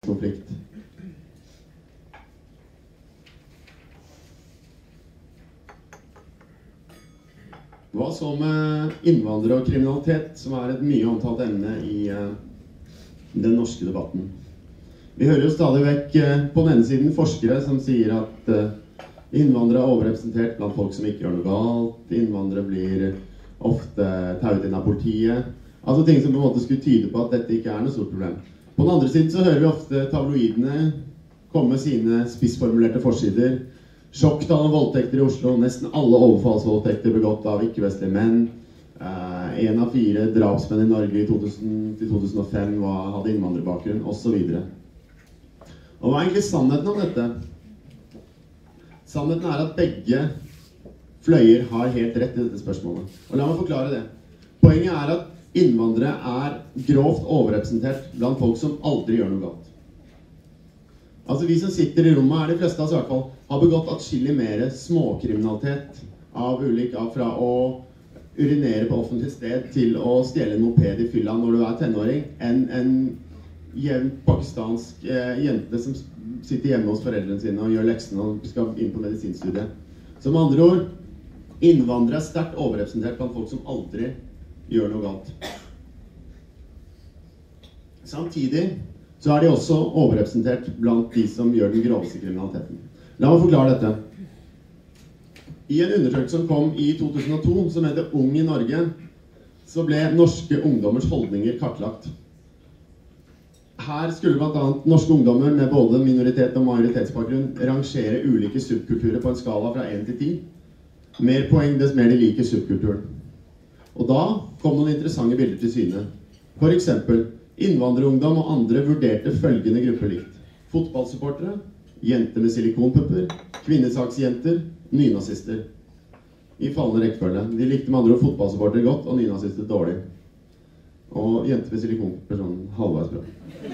konflikt. Hva så med innvandrere og kriminalitet, som et mye omtalt emne i den norske debatten? Vi hører jo stadig vekk på den ene siden forskere som sier at innvandrere er overrepresentert blant folk som ikke gjør noe galt. Innvandrere blir ofte tauet inn av politiet. Altså ting som på en måte skulle tyde på at dette ikke noe stort problem. På den andre siden så hører vi ofte tabloidene komme med sine spissformulerte forsider. Sjokktall om voldtekter i Oslo. Nesten alle overfallsvoldtekter begått av ikke-vestlige menn. 1 av 4 drapsmenn i Norge i 2000-2005 hadde innvandrerbakgrunn, og så videre. Og hva egentlig sannheten om dette? Sannheten at begge fløyer har helt rett i dette spørsmålet. Og la meg forklare det. Poenget at innvandrere grovt overrepresentert blant folk som aldri gjør noe galt. Altså vi som sitter i rommet de fleste av oss i hvert fall, har begått atskillig mer småkriminalitet fra å urinere på offentlig sted til å stjele en moped i fylla når du tenåring, enn en jevn pakistansk jente som sitter hjemme hos foreldrene sine og gjør leksene og skal inn på medisinstudiet. Så med andre ord, innvandrere sterkt overrepresentert blant folk som aldri gjør noe galt. Samtidig så de også overrepresentert blant de som gjør den groveste kriminaliteten. La meg forklare dette. I en undersøkelse som kom i 2002, som heter Ung i Norge, så ble norske ungdommers holdninger kartlagt. Her skulle blant annet norske ungdommer med både minoritet- og majoritetsbakgrunn rangere ulike subkulturer på en skala fra 1 til 10. Mer poeng, dess mer de liker subkulturen. Og da kom noen interessante bilder til syne. For eksempel, innvandrerungdom og andre vurderte følgende grupper likt. Fotballsupportere, jenter med silikonpupper, kvinnesaksjenter, nynazister. I fallende rekkefølge. De likte med andre ord fotballsupportere godt, og nynazister dårlig. Og jenter med silikonpupper sånn halvveis bra.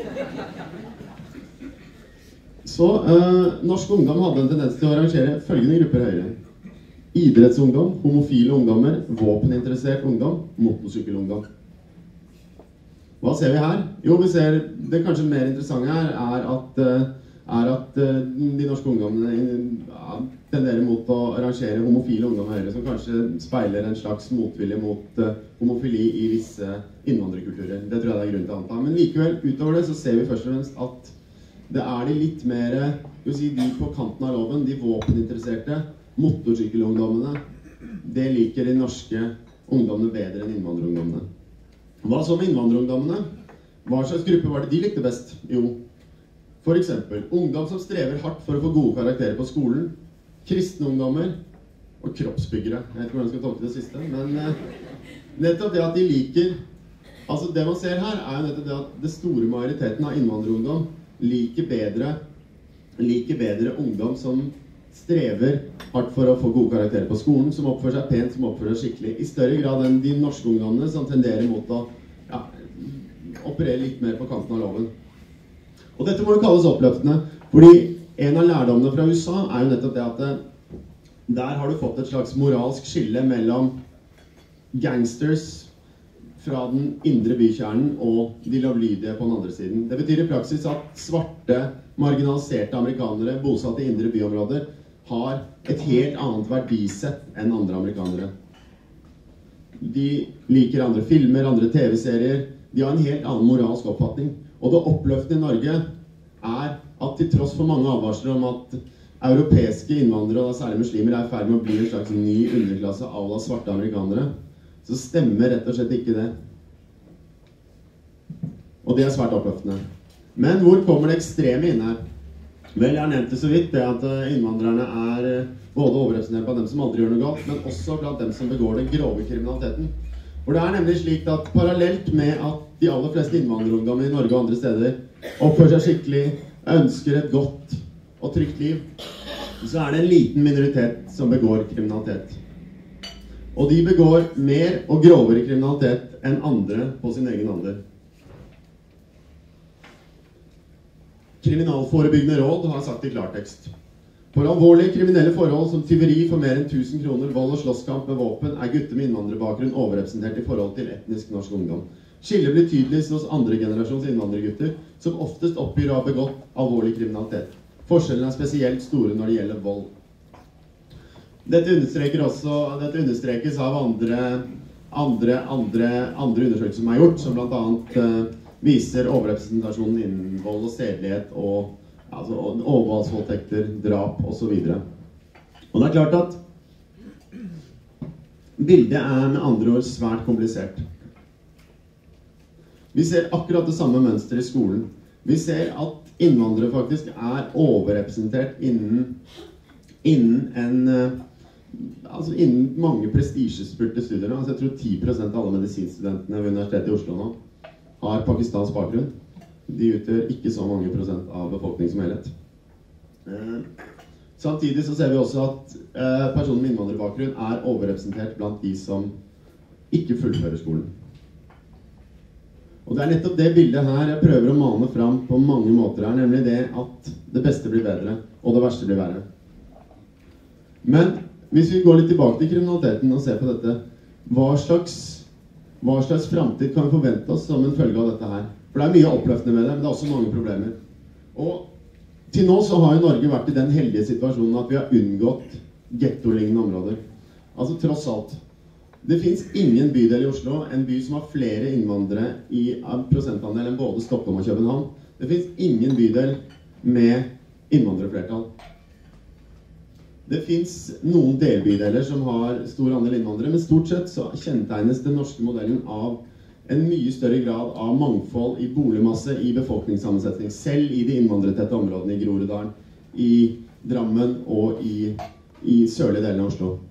Så norsk ungdom hadde en tendens til å rangere følgende grupper høyere. Idrettsungdom, homofile ungdommer, våpeninteressert ungdom, motorsykkelungdom. Hva ser vi her? Jo, vi ser det kanskje mer interessante her at de norske ungdommene tenderer mot å rangere homofile ungdom høyere, som kanskje speiler en slags motvilje mot homofili i visse innvandrerkulturer. Det tror jeg det grunn til å anta. Men likevel, utover det, så ser vi først og fremst at det de litt mer, de på kanten av loven, de våpeninteresserte, motorsykkelungdommene, det liker de norske ungdommene bedre enn innvandrerungdommene. Hva så med innvandrerungdommene? Hva slags gruppe var det de likte best? Jo, for eksempel, ungdom som strever hardt for å få gode karakterer på skolen, kristne ungdommer og kroppsbyggere. Jeg vet ikke hvordan jeg skal tolke det siste, men nettopp det at de liker, altså det man ser her jo nettopp det at det store majoriteten av innvandrerungdom liker bedre ungdom som strever hardt for å få gode karakterer på skolen, som oppfører seg pent, som oppfører seg skikkelig, i større grad enn de norske ungdommene som tenderer mot å operere litt mer på kanten av loven. Og dette må jo kalles oppløftende, fordi en av lærdommene fra USA jo nettopp det at der har du fått et slags moralsk skille mellom gangsters fra den indre bykjernen og de lovlydige på den andre siden. Det betyr i praksis at svarte, marginaliserte amerikanere bosatt i indre byområder har et helt annet verdisett enn andre amerikanere. De liker andre filmer, andre TV-serier. De har en helt annen moralsk oppfatning. Og det oppløftende i Norge at til tross for mange advarsler om at europeiske innvandrere, og særlig muslimer, i ferd med å bli en slags ny underklasse av svarte amerikanere, så stemmer rett og slett ikke det. Og det svært oppløftende. Men hvor kommer det ekstreme inn her? Vel, jeg har nevnt det så vidt, det at innvandrerne både overrepresentert blant dem som aldri gjør noe galt, men også blant dem som begår den grove kriminaliteten. For det nemlig slik at parallelt med at de aller fleste innvandrerungdommer i Norge og andre steder oppfører seg skikkelig, ønsker et godt og trygt liv, så det en liten minoritet som begår kriminalitet. Og de begår mer og grovere kriminalitet enn andre på sin egen alder. Kriminalforebyggende råd har sagt i klartekst. For alvorlige kriminelle forhold som tyveri for mer enn 1000 kroner, vold og slåsskamp med våpen, gutter med innvandrerbakgrunn overrepresentert i forhold til etnisk norsk ungdom. Skillet blir tydeligst hos andre generasjons innvandrergutter, som oftest oppgir å ha begått alvorlig kriminalitet. Forskjellene er spesielt store når det gjelder vold. Dette understrekes av andre undersøkelser som er gjort, som blant annet viser overrepresentasjonen innen vold og sedelighet og overfallsvoldtekter, drap og så videre. Og det er klart at bildet er med andre ord svært komplisert. Vi ser akkurat det samme mønsteret i skolen. Vi ser at innvandrere faktisk er overrepresentert innen mange prestisjespurte studier. Jeg tror 10% av alle medisinstudentene ved Universitetet i Oslo nå har pakistansk bakgrunn. De utgjør ikke så mange prosent av befolkningen som helhet. Samtidig så ser vi også at personer med innvandrerbakgrunn er overrepresentert blant de som ikke fullfører skolen. Og det er nettopp det bildet her jeg prøver å mane fram på mange måter her, nemlig det at det beste blir bedre, og det verste blir verre. Men hvis vi går litt tilbake til kriminaliteten og ser på dette, hva slags fremtid kan vi forvente oss som en følge av dette her? For det er mye oppløftende med det, men det er også mange problemer. Og til nå så har jo Norge vært i den heldige situasjonen at vi har unngått ghetto-lignende områder. Altså tross alt. Det finnes ingen bydel i Oslo, en by som har flere innvandrere i prosentandel enn både Stockholm og København. Det finnes ingen bydel med innvandrerflertall. Det finnes noen delbydeler som har stor andel innvandrere, men stort sett så kjennetegnes den norske modellen av en mye større grad av mangfold i boligmasse, i befolkningssammensetning, selv i de innvandrertette områdene i Groruddalen, i Drammen og i sørlige delen av Oslo.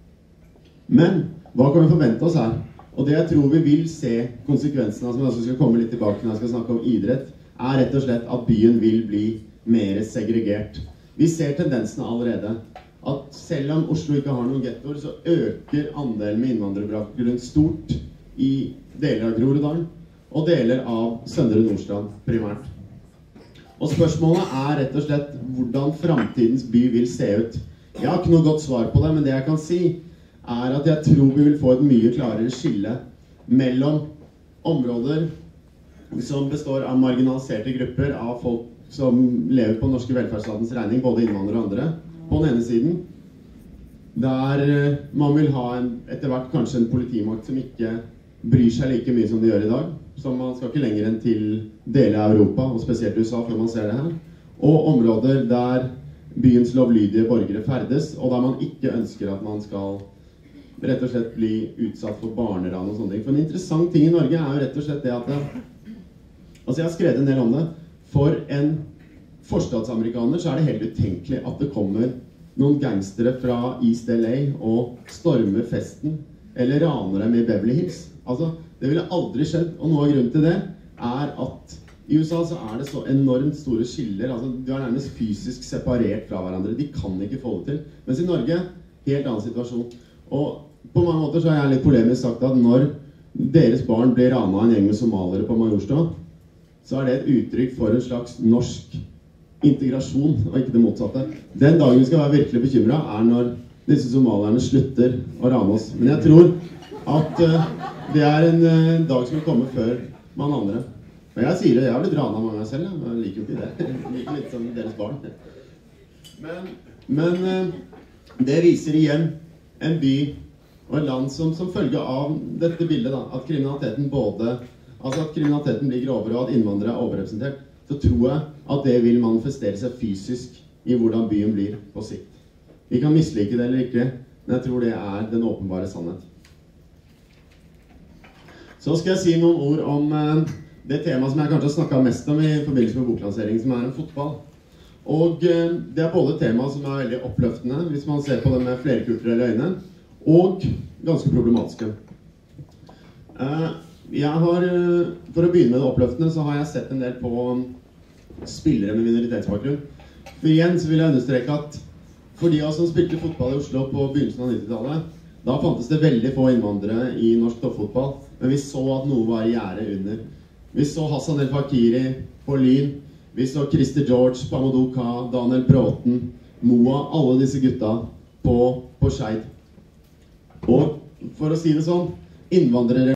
Men hva kan vi forvente oss her? Og det jeg tror vi vil se konsekvensene av, som jeg også skal komme litt tilbake når jeg skal snakke om idrett, er rett og slett at byen vil bli mer segregert. Vi ser tendensene allerede. At selv om Oslo ikke har noen gettoer, så øker andelen med innvandrerbakgrunn stort i deler av Groruddalen og deler av Søndre Nordstrand primært. Og spørsmålet er rett og slett hvordan fremtidens by vil se ut. Jeg har ikke noe godt svar på det, men det jeg kan si er at jeg tror vi vil få et mye klarere skille mellom områder som består av marginaliserte grupper, av folk som lever på norske velferdsstatens regning, både innvandrere og andre, på den ene siden, der man vil ha etter hvert kanskje en politimakt som ikke bryr seg like mye som de gjør i dag, som man skal ikke lenger enn til deler av Europa, og spesielt USA, før man ser det her, og områder der byens lovlydige borgere ferdes, og der man ikke ønsker at man skal rett og slett bli utsatt for barneran og sånne ting. For en interessant ting i Norge er jo rett og slett det at jeg har skrevet en del om det. For en forstatsamerikaner så er det helt utenkelig at det kommer noen gangstere fra East LA og stormer festen, eller raner dem i Beverly Hills. Altså, det ville aldri skjedd, og noe av grunnen til det er at i USA så er det så enormt store skiller, altså de er nærmest fysisk separert fra hverandre, de kan ikke få det til. Mens i Norge, helt annen situasjon. Og på mange måter så har jeg litt polemisk sagt at når deres barn blir ranet av en gjeng med somalere på Majorstua, så er det et uttrykk for en slags norsk integrasjon, og ikke det motsatte. Den dagen vi skal være virkelig bekymret er når disse somalerne slutter å rane oss. Men jeg tror at det er en dag som vil komme før man andre. Og jeg sier det, jeg har blitt ranet mange ganger selv, men jeg liker jo ikke det. Jeg liker litt som deres barn. Men det viser igjen en by og et land som følge av dette bildet, da, at kriminaliteten blir grovere og at innvandrere er overrepresentert, så tror jeg at det vil manifestere seg fysisk i hvordan byen blir på sikt. Vi kan mislike det eller ikke, men jeg tror det er den åpenbare sannhet. Så skal jeg si noen ord om det temaet som jeg kanskje har snakket mest om i forbindelse med boklanseringen, som er en fotball. Og det er både et tema som er veldig oppløftende, hvis man ser på det med flerkulturelle øyne, og ganske problematiske. For å begynne med det oppløftende, så har jeg sett en del på spillere med minoritetsbakgrunn. For igjen så vil jeg understreke at for de av oss som spilte fotball i Oslo på begynnelsen av 90-tallet, da fantes det veldig få innvandrere i norsk toppfotball, men vi så at noe var i gjære under. Vi så Hassan El Fakiri på Lyn, vi så Christer George, Amadou Ka, Daniel Bråten, Moa, alle disse gutta på Skeid. Og for å si det sånn, innvandrere